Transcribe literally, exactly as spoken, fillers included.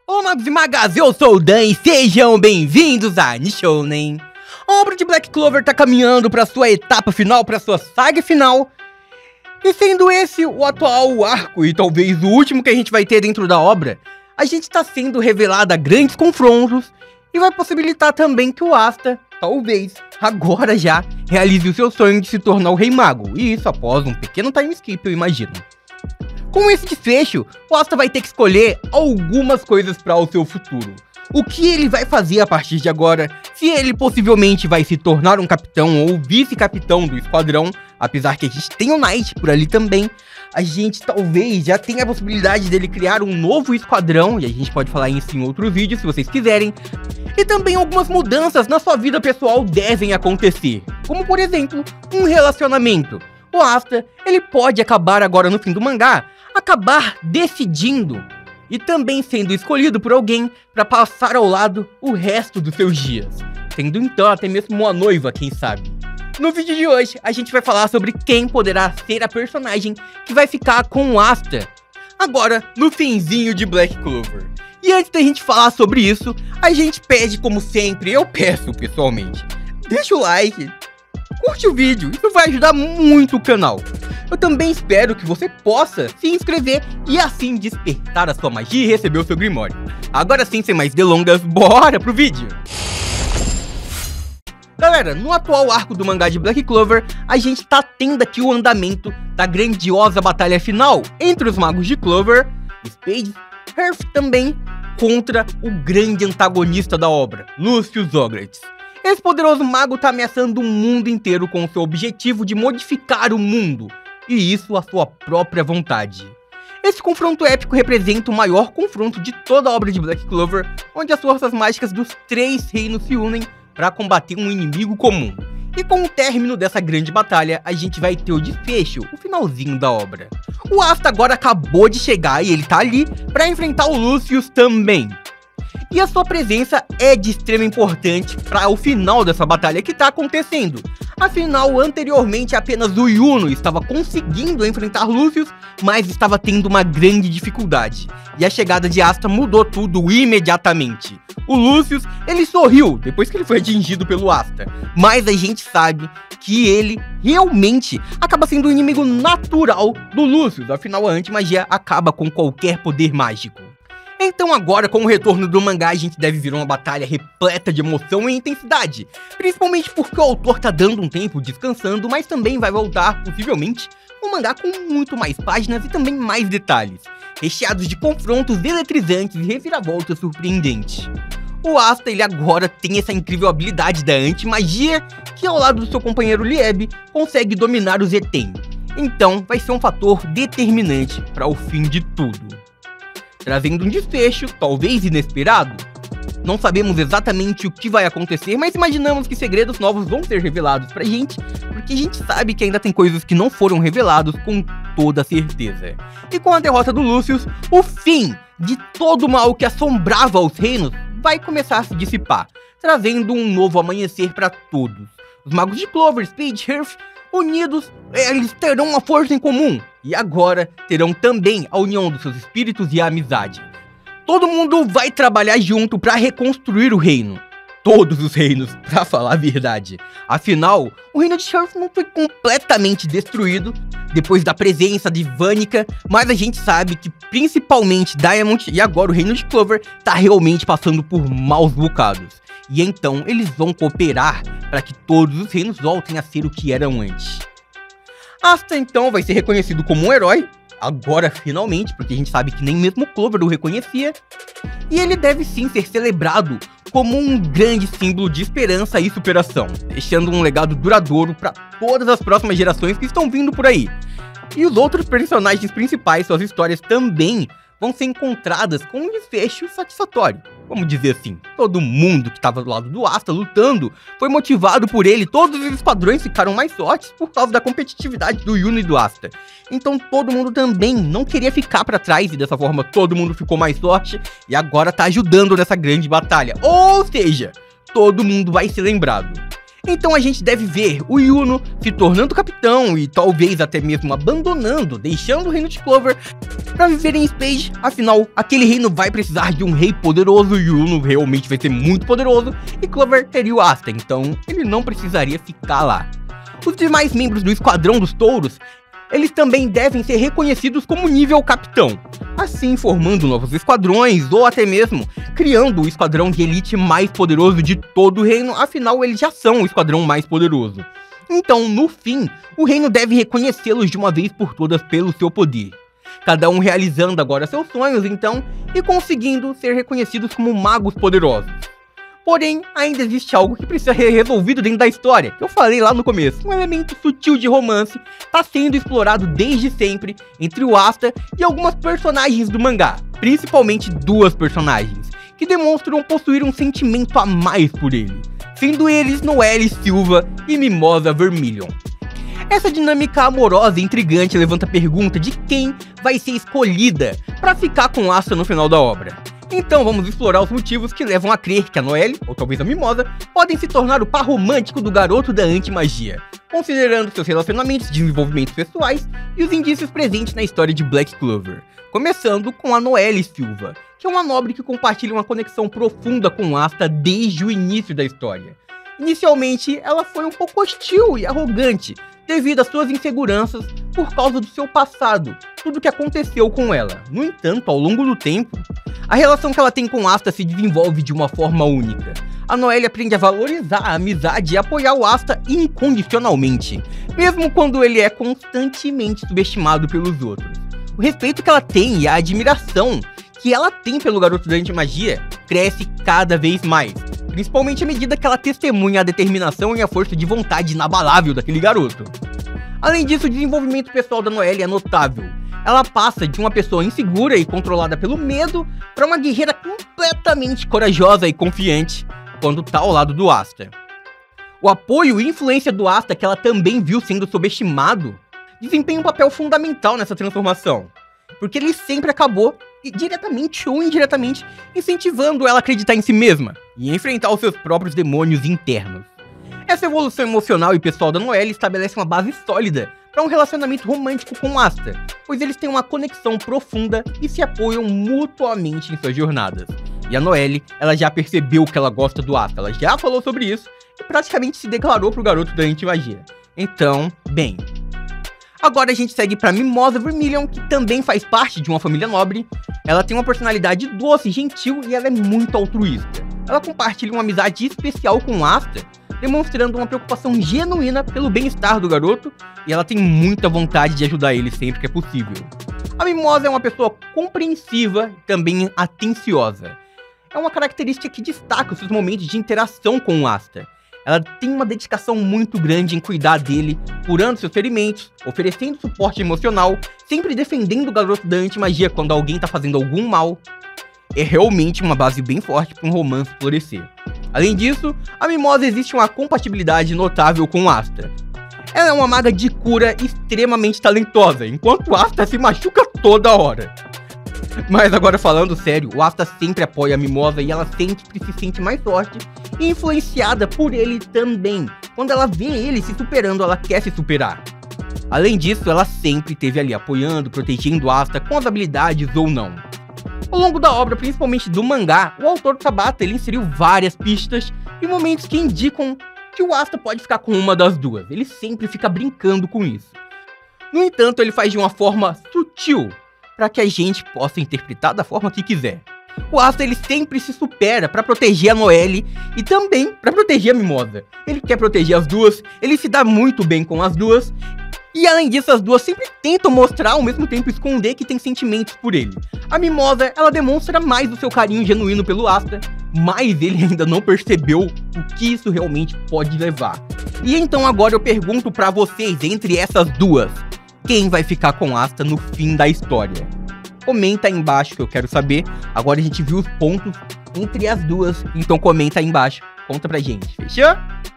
Olá, magos e magas, eu sou o Dan e sejam bem-vindos a Nishounen. A obra de Black Clover tá caminhando para sua etapa final, para sua saga final. E sendo esse o atual arco e talvez o último que a gente vai ter dentro da obra, a gente tá sendo revelado a grandes confrontos e vai possibilitar também que o Asta, talvez, agora já, realize o seu sonho de se tornar o Rei Mago. E isso após um pequeno time skip, eu imagino. Com esse desfecho, o Asta vai ter que escolher algumas coisas para o seu futuro. O que ele vai fazer a partir de agora, se ele possivelmente vai se tornar um capitão ou vice-capitão do esquadrão, apesar que a gente tem o Knight por ali também, a gente talvez já tenha a possibilidade dele criar um novo esquadrão, e a gente pode falar isso em outros vídeos se vocês quiserem, e também algumas mudanças na sua vida pessoal devem acontecer, como por exemplo, um relacionamento. O Asta, ele pode acabar agora no fim do mangá, acabar decidindo e também sendo escolhido por alguém para passar ao lado o resto dos seus dias, sendo então até mesmo uma noiva, quem sabe. No vídeo de hoje, a gente vai falar sobre quem poderá ser a personagem que vai ficar com o Asta, agora no finzinho de Black Clover. E antes da gente falar sobre isso, a gente pede, como sempre, eu peço pessoalmente, deixa o like, curte o vídeo, isso vai ajudar muito o canal. Eu também espero que você possa se inscrever e assim despertar a sua magia e receber o seu Grimório. Agora sim, sem mais delongas, bora pro vídeo! Galera, no atual arco do mangá de Black Clover, a gente tá tendo aqui o andamento da grandiosa batalha final entre os magos de Clover, Spade, Hearth também, contra o grande antagonista da obra, Lucius Zograts. Esse poderoso mago tá ameaçando o mundo inteiro com o seu objetivo de modificar o mundo, e isso à sua própria vontade. Esse confronto épico representa o maior confronto de toda a obra de Black Clover, onde as forças mágicas dos três reinos se unem para combater um inimigo comum. E com o término dessa grande batalha, a gente vai ter o desfecho, o finalzinho da obra. O Asta agora acabou de chegar e ele tá ali para enfrentar o Lucius também. E a sua presença é de extrema importância para o final dessa batalha que está acontecendo. Afinal, anteriormente apenas o Yuno estava conseguindo enfrentar Lucius, mas estava tendo uma grande dificuldade. E a chegada de Asta mudou tudo imediatamente. O Lucius, ele sorriu depois que ele foi atingido pelo Asta, mas a gente sabe que ele realmente acaba sendo o inimigo natural do Lucius, afinal a anti-magia acaba com qualquer poder mágico. Então agora, com o retorno do mangá, a gente deve vir uma batalha repleta de emoção e intensidade, principalmente porque o autor tá dando um tempo descansando, mas também vai voltar, possivelmente, um mangá com muito mais páginas e também mais detalhes, recheados de confrontos eletrizantes e reviravoltas surpreendentes. O Asta, ele agora tem essa incrível habilidade da anti-magia, que ao lado do seu companheiro Lieb, consegue dominar os Etem. Então vai ser um fator determinante para o fim de tudo, trazendo um desfecho, talvez inesperado. Não sabemos exatamente o que vai acontecer, mas imaginamos que segredos novos vão ser revelados pra gente, porque a gente sabe que ainda tem coisas que não foram revelados com toda certeza. E com a derrota do Lucius, o fim de todo o mal que assombrava os reinos vai começar a se dissipar, trazendo um novo amanhecer para todos. Os magos de Clover, Spade, Hearth, unidos, eles terão uma força em comum, e agora terão também a união dos seus espíritos e a amizade. Todo mundo vai trabalhar junto para reconstruir o reino. Todos os reinos, pra falar a verdade. Afinal, o reino de Hearth não foi completamente destruído depois da presença de Vanica, mas a gente sabe que principalmente Diamond e agora o reino de Clover tá realmente passando por maus bocados. E então eles vão cooperar para que todos os reinos voltem a ser o que eram antes. Asta então vai ser reconhecido como um herói, agora finalmente, porque a gente sabe que nem mesmo Clover o reconhecia. E ele deve sim ser celebrado como um grande símbolo de esperança e superação, deixando um legado duradouro para todas as próximas gerações que estão vindo por aí. E os outros personagens principais, suas histórias também vão ser encontradas com um desfecho satisfatório. Vamos dizer assim, todo mundo que estava do lado do Asta lutando foi motivado por ele, todos os esquadrões ficaram mais fortes por causa da competitividade do Yuno e do Asta. Então todo mundo também não queria ficar para trás e dessa forma todo mundo ficou mais forte e agora tá ajudando nessa grande batalha. Ou seja, todo mundo vai ser lembrado. Então a gente deve ver o Yuno se tornando capitão e talvez até mesmo abandonando, deixando o reino de Clover para viver em Spade. Afinal, aquele reino vai precisar de um rei poderoso, o Yuno realmente vai ser muito poderoso e Clover teria o Asta, então ele não precisaria ficar lá. Os demais membros do Esquadrão dos Touros, eles também devem ser reconhecidos como nível capitão, assim formando novos esquadrões ou até mesmo criando o esquadrão de elite mais poderoso de todo o reino, afinal eles já são o esquadrão mais poderoso. Então, no fim, o reino deve reconhecê-los de uma vez por todas pelo seu poder. Cada um realizando agora seus sonhos, então, e conseguindo ser reconhecidos como magos poderosos. Porém, ainda existe algo que precisa ser resolvido dentro da história, que eu falei lá no começo. Um elemento sutil de romance está sendo explorado desde sempre entre o Asta e algumas personagens do mangá, principalmente duas personagens, que demonstram possuir um sentimento a mais por ele, sendo eles Noelle Silva e Mimosa Vermilion. Essa dinâmica amorosa e intrigante levanta a pergunta de quem vai ser escolhida para ficar com Asta no final da obra. Então vamos explorar os motivos que levam a crer que a Noelle, ou talvez a Mimosa, podem se tornar o par romântico do garoto da anti-magia, considerando seus relacionamentos, desenvolvimentos pessoais e os indícios presentes na história de Black Clover. Começando com a Noelle Silva, que é uma nobre que compartilha uma conexão profunda com Asta desde o início da história. Inicialmente, ela foi um pouco hostil e arrogante, devido às suas inseguranças por causa do seu passado, tudo o que aconteceu com ela. No entanto, ao longo do tempo, a relação que ela tem com Asta se desenvolve de uma forma única. A Noelle aprende a valorizar a amizade e apoiar o Asta incondicionalmente, mesmo quando ele é constantemente subestimado pelos outros. O respeito que ela tem e a admiração que ela tem pelo garoto da anti-magia cresce cada vez mais, principalmente à medida que ela testemunha a determinação e a força de vontade inabalável daquele garoto. Além disso, o desenvolvimento pessoal da Noelle é notável. Ela passa de uma pessoa insegura e controlada pelo medo para uma guerreira completamente corajosa e confiante quando tá ao lado do Asta. O apoio e influência do Asta, que ela também viu sendo subestimado, desempenha um papel fundamental nessa transformação, porque ele sempre acabou, diretamente ou indiretamente, incentivando ela a acreditar em si mesma e enfrentar os seus próprios demônios internos. Essa evolução emocional e pessoal da Noelle estabelece uma base sólida para um relacionamento romântico com Asta, pois eles têm uma conexão profunda e se apoiam mutuamente em suas jornadas. E a Noelle, ela já percebeu que ela gosta do Asta, ela já falou sobre isso e praticamente se declarou pro garoto da anti-magia. Então, bem. Agora a gente segue pra Mimosa Vermilion, que também faz parte de uma família nobre. Ela tem uma personalidade doce, gentil e ela é muito altruísta. Ela compartilha uma amizade especial com Asta, demonstrando uma preocupação genuína pelo bem-estar do garoto, e ela tem muita vontade de ajudar ele sempre que é possível. A Mimosa é uma pessoa compreensiva e também atenciosa. É uma característica que destaca os seus momentos de interação com o Asta. Ela tem uma dedicação muito grande em cuidar dele, curando seus ferimentos, oferecendo suporte emocional, sempre defendendo o garoto da anti-magia quando alguém tá fazendo algum mal. É realmente uma base bem forte para um romance florescer. Além disso, a Mimosa existe uma compatibilidade notável com Asta. Ela é uma maga de cura extremamente talentosa, enquanto Asta se machuca toda hora. Mas agora falando sério, o Asta sempre apoia a Mimosa e ela sempre se sente mais forte e influenciada por ele também. Quando ela vê ele se superando, ela quer se superar. Além disso, ela sempre esteve ali apoiando, protegendo Asta com as habilidades ou não. Ao longo da obra, principalmente do mangá, o autor Tabata ele inseriu várias pistas e momentos que indicam que o Asta pode ficar com uma das duas. Ele sempre fica brincando com isso. No entanto, ele faz de uma forma sutil, para que a gente possa interpretar da forma que quiser. O Asta ele sempre se supera para proteger a Noelle e também para proteger a Mimosa. Ele quer proteger as duas, ele se dá muito bem com as duas. E além disso, as duas sempre tentam mostrar, ao mesmo tempo esconder que tem sentimentos por ele. A Mimosa, ela demonstra mais o seu carinho genuíno pelo Asta, mas ele ainda não percebeu o que isso realmente pode levar. E então agora eu pergunto pra vocês, entre essas duas, quem vai ficar com Asta no fim da história? Comenta aí embaixo que eu quero saber. Agora a gente viu os pontos entre as duas, então comenta aí embaixo, conta pra gente, fechou?